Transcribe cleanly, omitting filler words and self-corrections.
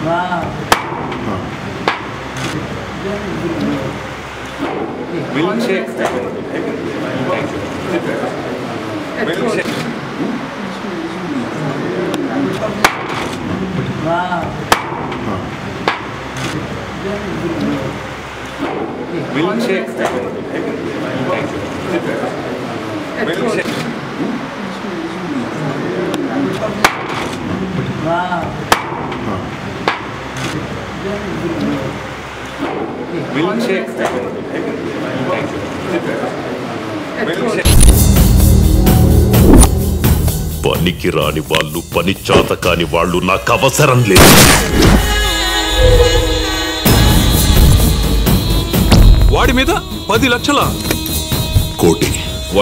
Milkshake. Milkshake. Milkshake. Milkshake. Milkshake. పనికి రాని వాళ్ళు పని చాత కాని వాళ్ళు నాకు అవసరం లేదు. వాడి మీద 10 లక్షల కోటి